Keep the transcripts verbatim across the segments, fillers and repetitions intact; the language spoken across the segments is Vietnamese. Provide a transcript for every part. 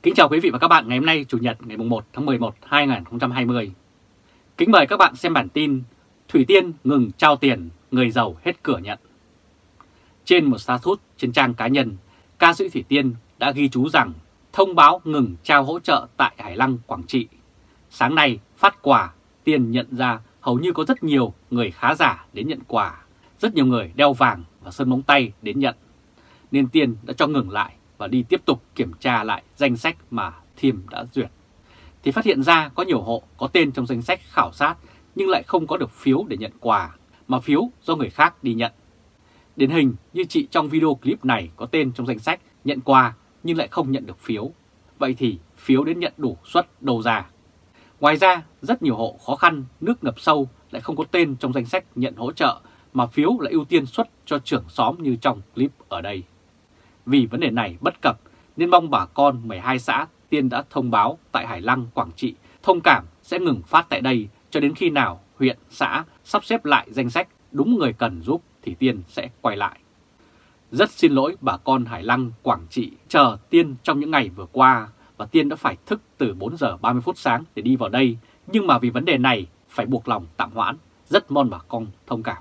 Kính chào quý vị và các bạn ngày hôm nay Chủ nhật ngày một tháng mười một năm hai nghìn không trăm hai mươi. Kính mời các bạn xem bản tin Thủy Tiên ngừng trao tiền, người giàu hết cửa nhận. Trên một status trên trang cá nhân, ca sĩ Thủy Tiên đã ghi chú rằng thông báo ngừng trao hỗ trợ tại Hải Lăng, Quảng Trị. Sáng nay phát quà, tiền nhận ra hầu như có rất nhiều người khá giả đến nhận quà, rất nhiều người đeo vàng và sơn móng tay đến nhận. Nên Tiên đã cho ngừng lại và đi tiếp tục kiểm tra lại danh sách mà Thiêm đã duyệt. Thì phát hiện ra có nhiều hộ có tên trong danh sách khảo sát nhưng lại không có được phiếu để nhận quà, mà phiếu do người khác đi nhận. Điển hình như chị trong video clip này có tên trong danh sách nhận quà nhưng lại không nhận được phiếu. Vậy thì phiếu đến nhận đủ suất đâu ra? Ngoài ra, rất nhiều hộ khó khăn, nước ngập sâu lại không có tên trong danh sách nhận hỗ trợ, mà phiếu lại ưu tiên suất cho trưởng xóm như trong clip ở đây. Vì vấn đề này bất cập nên mong bà con mười hai xã Tiên đã thông báo tại Hải Lăng, Quảng Trị thông cảm sẽ ngừng phát tại đây cho đến khi nào huyện, xã sắp xếp lại danh sách đúng người cần giúp thì Tiên sẽ quay lại. Rất xin lỗi bà con Hải Lăng, Quảng Trị chờ Tiên trong những ngày vừa qua, và Tiên đã phải thức từ bốn giờ ba mươi phút sáng để đi vào đây, nhưng mà vì vấn đề này phải buộc lòng tạm hoãn, rất mong bà con thông cảm.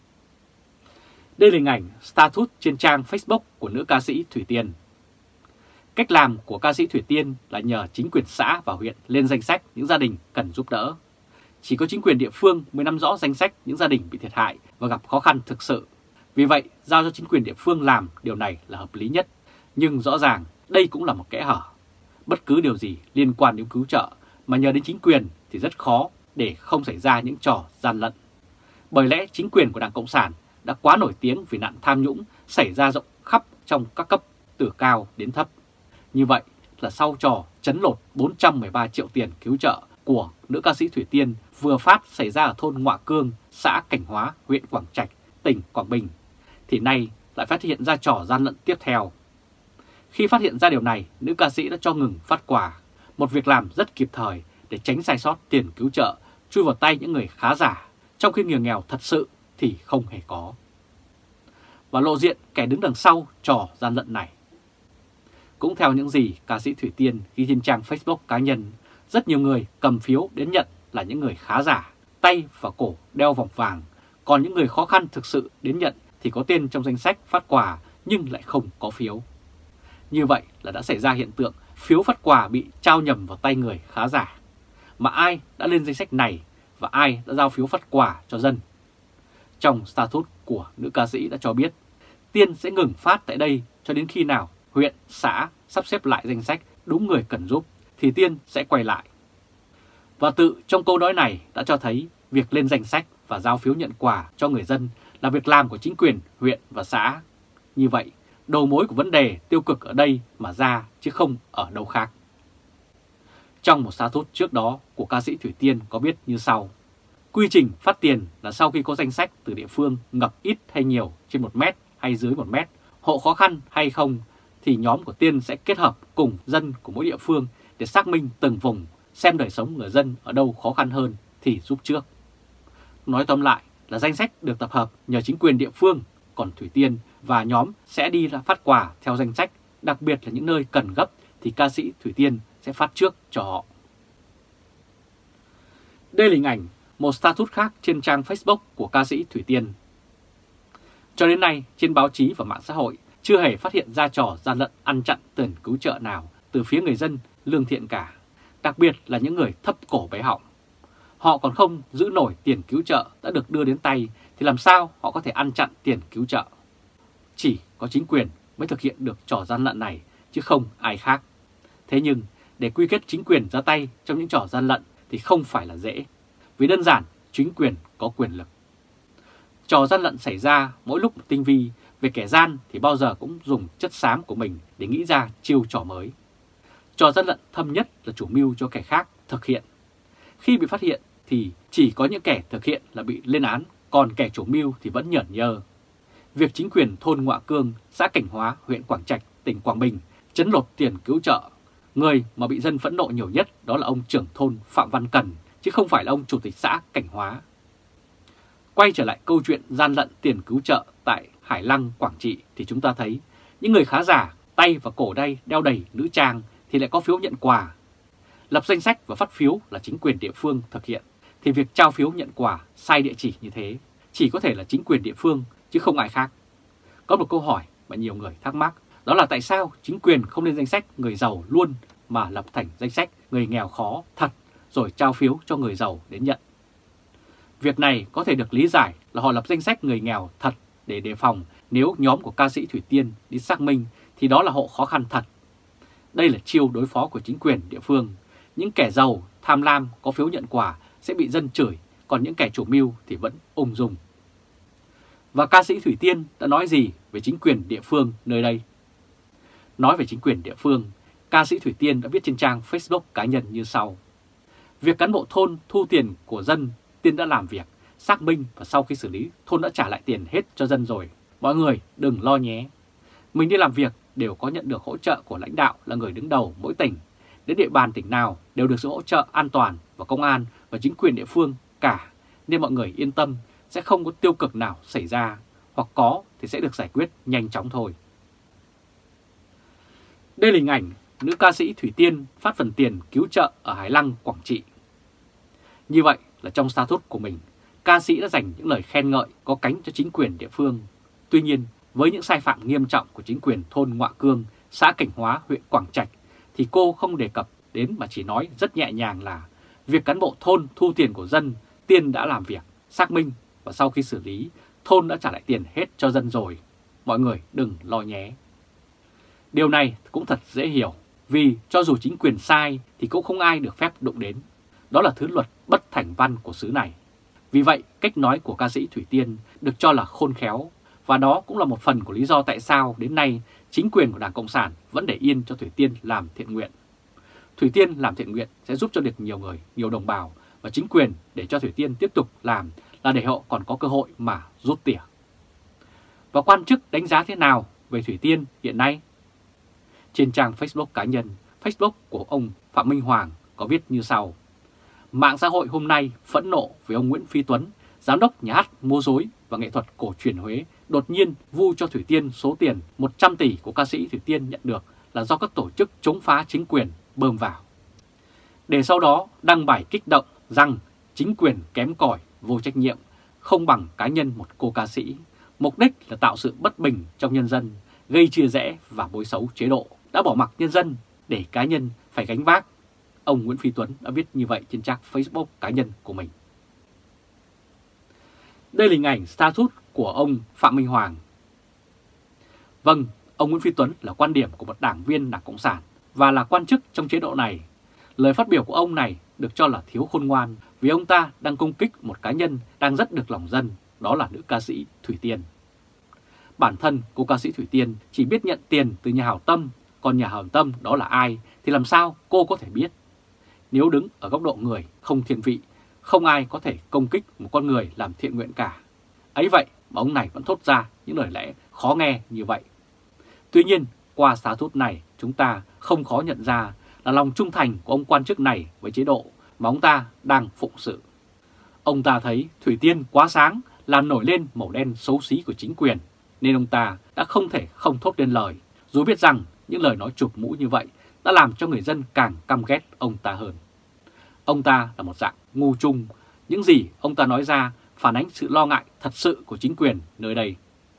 Đây là hình ảnh status trên trang Facebook của nữ ca sĩ Thủy Tiên. Cách làm của ca sĩ Thủy Tiên là nhờ chính quyền xã và huyện lên danh sách những gia đình cần giúp đỡ. Chỉ có chính quyền địa phương mới nắm rõ danh sách những gia đình bị thiệt hại và gặp khó khăn thực sự. Vì vậy, giao cho chính quyền địa phương làm điều này là hợp lý nhất. Nhưng rõ ràng đây cũng là một kẽ hở. Bất cứ điều gì liên quan đến cứu trợ mà nhờ đến chính quyền thì rất khó để không xảy ra những trò gian lận. Bởi lẽ chính quyền của Đảng Cộng sản đã quá nổi tiếng vì nạn tham nhũng xảy ra rộng khắp trong các cấp từ cao đến thấp. Như vậy là sau trò trấn lột bốn trăm mười ba triệu tiền cứu trợ của nữ ca sĩ Thủy Tiên vừa phát xảy ra ở thôn Ngoạ Cương, xã Cảnh Hóa, huyện Quảng Trạch, tỉnh Quảng Bình, thì nay lại phát hiện ra trò gian lận tiếp theo. Khi phát hiện ra điều này, nữ ca sĩ đã cho ngừng phát quà, một việc làm rất kịp thời để tránh sai sót tiền cứu trợ chui vào tay những người khá giả, trong khi người nghèo thật sự thì không hề có. Và lộ diện kẻ đứng đằng sau trò gian lận này. Cũng theo những gì ca sĩ Thủy Tiên ghi trên trang Facebook cá nhân, rất nhiều người cầm phiếu đến nhận là những người khá giả, tay và cổ đeo vòng vàng, còn những người khó khăn thực sự đến nhận thì có tên trong danh sách phát quà nhưng lại không có phiếu. Như vậy là đã xảy ra hiện tượng phiếu phát quà bị trao nhầm vào tay người khá giả. Mà ai đã lên danh sách này và ai đã giao phiếu phát quà cho dân? Trong status của nữ ca sĩ đã cho biết, Tiên sẽ ngừng phát tại đây cho đến khi nào huyện, xã sắp xếp lại danh sách đúng người cần giúp thì Tiên sẽ quay lại. Và tự trong câu nói này đã cho thấy việc lên danh sách và giao phiếu nhận quà cho người dân là việc làm của chính quyền huyện và xã. Như vậy, đầu mối của vấn đề tiêu cực ở đây mà ra chứ không ở đâu khác. Trong một status trước đó của ca sĩ Thủy Tiên có viết như sau. Quy trình phát tiền là sau khi có danh sách từ địa phương ngập ít hay nhiều trên một mét hay dưới một mét, hộ khó khăn hay không, thì nhóm của Tiên sẽ kết hợp cùng dân của mỗi địa phương để xác minh từng vùng, xem đời sống người dân ở đâu khó khăn hơn thì giúp trước. Nói tóm lại là danh sách được tập hợp nhờ chính quyền địa phương, còn Thủy Tiên và nhóm sẽ đi ra phát quà theo danh sách, đặc biệt là những nơi cần gấp thì ca sĩ Thủy Tiên sẽ phát trước cho họ. Đây là hình ảnh một status khác trên trang Facebook của ca sĩ Thủy Tiên. Cho đến nay, trên báo chí và mạng xã hội chưa hề phát hiện ra trò gian lận ăn chặn tiền cứu trợ nào từ phía người dân lương thiện cả, đặc biệt là những người thấp cổ bé họng. Họ còn không giữ nổi tiền cứu trợ đã được đưa đến tay thì làm sao họ có thể ăn chặn tiền cứu trợ? Chỉ có chính quyền mới thực hiện được trò gian lận này chứ không ai khác. Thế nhưng để quy kết chính quyền ra tay trong những trò gian lận thì không phải là dễ, vì đơn giản chính quyền có quyền lực. Trò gian lận xảy ra mỗi lúc một tinh vi, về kẻ gian thì bao giờ cũng dùng chất xám của mình để nghĩ ra chiêu trò mới. Trò gian lận thâm nhất là chủ mưu cho kẻ khác thực hiện. Khi bị phát hiện thì chỉ có những kẻ thực hiện là bị lên án, còn kẻ chủ mưu thì vẫn nhởn nhơ. Việc chính quyền thôn Ngoạ Cương, xã Cảnh Hóa, huyện Quảng Trạch, tỉnh Quảng Bình trấn lột tiền cứu trợ, người mà bị dân phẫn nộ nhiều nhất đó là ông trưởng thôn Phạm Văn Cần, chứ không phải là ông chủ tịch xã Cảnh Hóa. Quay trở lại câu chuyện gian lận tiền cứu trợ tại Hải Lăng, Quảng Trị thì chúng ta thấy những người khá giả, tay và cổ đây đeo đầy nữ trang thì lại có phiếu nhận quà. Lập danh sách và phát phiếu là chính quyền địa phương thực hiện, thì việc trao phiếu nhận quà sai địa chỉ như thế chỉ có thể là chính quyền địa phương chứ không ai khác. Có một câu hỏi mà nhiều người thắc mắc, đó là tại sao chính quyền không lên danh sách người giàu luôn mà lập thành danh sách người nghèo khó thật rồi trao phiếu cho người giàu đến nhận. Việc này có thể được lý giải là họ lập danh sách người nghèo thật để đề phòng nếu nhóm của ca sĩ Thủy Tiên đi xác minh thì đó là hộ khó khăn thật. Đây là chiêu đối phó của chính quyền địa phương. Những kẻ giàu, tham lam có phiếu nhận quà sẽ bị dân chửi, còn những kẻ chủ mưu thì vẫn ung dung. Và ca sĩ Thủy Tiên đã nói gì về chính quyền địa phương nơi đây? Nói về chính quyền địa phương, ca sĩ Thủy Tiên đã viết trên trang Facebook cá nhân như sau. Việc cán bộ thôn thu tiền của dân, Tiên đã làm việc, xác minh và sau khi xử lý, thôn đã trả lại tiền hết cho dân rồi. Mọi người đừng lo nhé. Mình đi làm việc đều có nhận được hỗ trợ của lãnh đạo là người đứng đầu mỗi tỉnh. Đến địa bàn tỉnh nào đều được sự hỗ trợ an toàn và công an và chính quyền địa phương cả. Nên mọi người yên tâm, sẽ không có tiêu cực nào xảy ra, hoặc có thì sẽ được giải quyết nhanh chóng thôi. Đây là hình ảnh nữ ca sĩ Thủy Tiên phát phần tiền cứu trợ ở Hải Lăng, Quảng Trị. Như vậy là trong status của mình, ca sĩ đã dành những lời khen ngợi có cánh cho chính quyền địa phương. Tuy nhiên, với những sai phạm nghiêm trọng của chính quyền thôn Ngoạ Cương, xã Cảnh Hóa, huyện Quảng Trạch, thì cô không đề cập đến mà chỉ nói rất nhẹ nhàng là việc cán bộ thôn thu tiền của dân, Tiên đã làm việc, xác minh và sau khi xử lý, thôn đã trả lại tiền hết cho dân rồi. Mọi người đừng lo nhé. Điều này cũng thật dễ hiểu, vì cho dù chính quyền sai thì cũng không ai được phép đụng đến. Đó là thứ luật bất thành văn của xứ này. Vì vậy, cách nói của ca sĩ Thủy Tiên được cho là khôn khéo, và đó cũng là một phần của lý do tại sao đến nay chính quyền của Đảng Cộng sản vẫn để yên cho Thủy Tiên làm thiện nguyện. Thủy Tiên làm thiện nguyện sẽ giúp cho được nhiều người, nhiều đồng bào, và chính quyền để cho Thủy Tiên tiếp tục làm là để họ còn có cơ hội mà rút tỉa. Và quan chức đánh giá thế nào về Thủy Tiên hiện nay? Trên trang Facebook cá nhân, Facebook của ông Phạm Minh Hoàng có viết như sau. Mạng xã hội hôm nay phẫn nộ với ông Nguyễn Phi Tuấn, giám đốc nhà hát múa rối và nghệ thuật cổ truyền Huế, đột nhiên vu cho Thủy Tiên số tiền một trăm tỷ của ca sĩ Thủy Tiên nhận được là do các tổ chức chống phá chính quyền bơm vào. Để sau đó đăng bài kích động rằng chính quyền kém cỏi, vô trách nhiệm, không bằng cá nhân một cô ca sĩ. Mục đích là tạo sự bất bình trong nhân dân, gây chia rẽ và bôi xấu chế độ, đã bỏ mặc nhân dân để cá nhân phải gánh vác. Ông Nguyễn Phi Tuấn đã viết như vậy trên trang Facebook cá nhân của mình. Đây là hình ảnh status của ông Phạm Minh Hoàng. Vâng, ông Nguyễn Phi Tuấn là quan điểm của một đảng viên Đảng Cộng sản và là quan chức trong chế độ này. Lời phát biểu của ông này được cho là thiếu khôn ngoan vì ông ta đang công kích một cá nhân đang rất được lòng dân, đó là nữ ca sĩ Thủy Tiên. Bản thân cô ca sĩ Thủy Tiên chỉ biết nhận tiền từ nhà hảo tâm, còn nhà hảo tâm đó là ai thì làm sao cô có thể biết. Nếu đứng ở góc độ người không thiên vị, không ai có thể công kích một con người làm thiện nguyện cả. Ấy vậy mà ông này vẫn thốt ra những lời lẽ khó nghe như vậy. Tuy nhiên, qua status này chúng ta không khó nhận ra là lòng trung thành của ông quan chức này với chế độ mà ông ta đang phụng sự. Ông ta thấy Thủy Tiên quá sáng, làm nổi lên màu đen xấu xí của chính quyền, nên ông ta đã không thể không thốt lên lời, dù biết rằng những lời nói chụp mũ như vậy đã làm cho người dân càng căm ghét ông ta hơn. Ông ta là một dạng ngu chung, những gì ông ta nói ra phản ánh sự lo ngại thật sự của chính quyền nơi đây.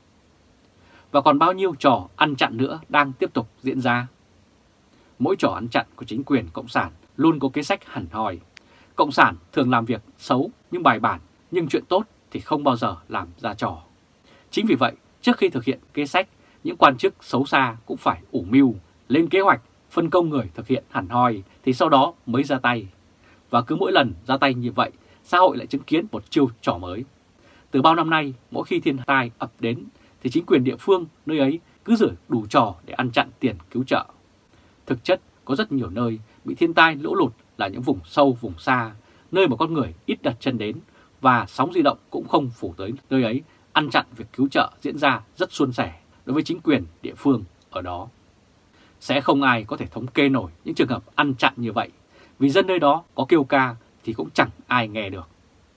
Và còn bao nhiêu trò ăn chặn nữa đang tiếp tục diễn ra. Mỗi trò ăn chặn của chính quyền Cộng sản luôn có kế sách hẳn hoi. Cộng sản thường làm việc xấu nhưng bài bản, nhưng chuyện tốt thì không bao giờ làm ra trò. Chính vì vậy, trước khi thực hiện kế sách, những quan chức xấu xa cũng phải ủ mưu, lên kế hoạch, phân công người thực hiện hẳn hoi thì sau đó mới ra tay. Và cứ mỗi lần ra tay như vậy, xã hội lại chứng kiến một chiêu trò mới. Từ bao năm nay, mỗi khi thiên tai ập đến thì chính quyền địa phương nơi ấy cứ rửa đủ trò để ăn chặn tiền cứu trợ. Thực chất, có rất nhiều nơi bị thiên tai lũ lụt là những vùng sâu, vùng xa, nơi mà con người ít đặt chân đến và sóng di động cũng không phủ tới nơi ấy, ăn chặn việc cứu trợ diễn ra rất suôn sẻ đối với chính quyền địa phương ở đó. Sẽ không ai có thể thống kê nổi những trường hợp ăn chặn như vậy, vì dân nơi đó có kêu ca thì cũng chẳng ai nghe được.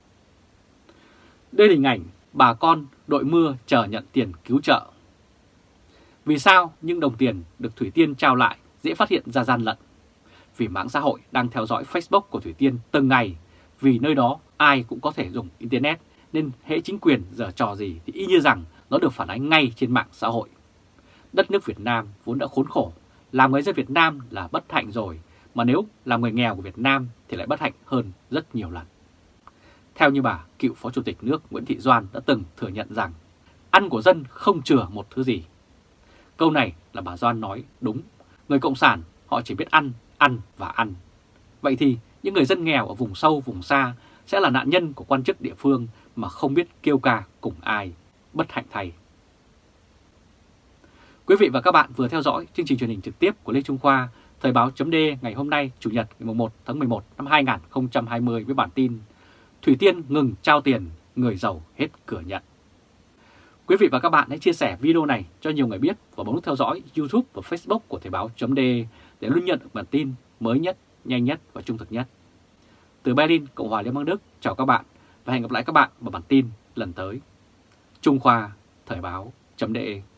Đây là hình ảnh bà con đội mưa chờ nhận tiền cứu trợ. Vì sao những đồng tiền được Thủy Tiên trao lại dễ phát hiện ra gian lận? vì mạng xã hội đang theo dõi Facebook của Thủy Tiên từng ngày, vì nơi đó ai cũng có thể dùng Internet nên hễ chính quyền giở trò gì thì y như rằng nó được phản ánh ngay trên mạng xã hội. Đất nước Việt Nam vốn đã khốn khổ, làm người dân Việt Nam là bất hạnh rồi, mà nếu làm người nghèo của Việt Nam thì lại bất hạnh hơn rất nhiều lần. Theo như bà, cựu Phó Chủ tịch nước Nguyễn Thị Doan đã từng thừa nhận rằng ăn của dân không chừa một thứ gì. Câu này là bà Doan nói đúng, người Cộng sản họ chỉ biết ăn, ăn và ăn. Vậy thì những người dân nghèo ở vùng sâu, vùng xa sẽ là nạn nhân của quan chức địa phương mà không biết kêu ca cùng ai, bất hạnh thay. Quý vị và các bạn vừa theo dõi chương trình truyền hình trực tiếp của Lê Trung Khoa, Thời báo chấm D ngày hôm nay, Chủ nhật ngày mùng một tháng mười một năm hai nghìn không trăm hai mươi với bản tin Thủy Tiên ngừng trao tiền, người giàu hết cửa nhận. Quý vị và các bạn hãy chia sẻ video này cho nhiều người biết và bấm nút theo dõi YouTube và Facebook của Thời báo chấm D để luôn nhận được bản tin mới nhất, nhanh nhất và trung thực nhất. Từ Berlin, Cộng hòa Liên bang Đức, chào các bạn và hẹn gặp lại các bạn vào bản tin lần tới. Trung Khoa, Thời báo chấm D.